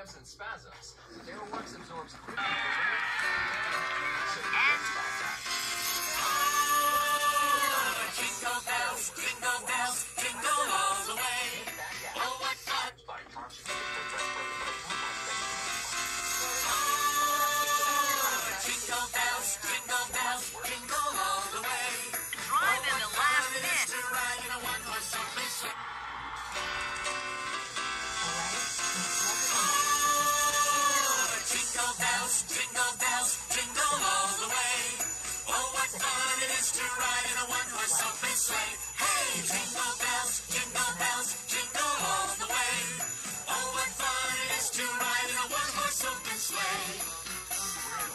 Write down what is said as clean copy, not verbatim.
cramps and spasms. Daleworks absorbs quickly. Jingle bells, jingle all the way. Oh, what fun! Jingle bells, jingle all the way. Drive in the last minute. To ride in a one-horse open sleigh. Jingle bells, jingle all the way. Oh, what fun it is to ride in a one-horse open sleigh. Hey, jingle bells, jingle all the way. Oh, what fun it is to ride in a one-horse open sleigh.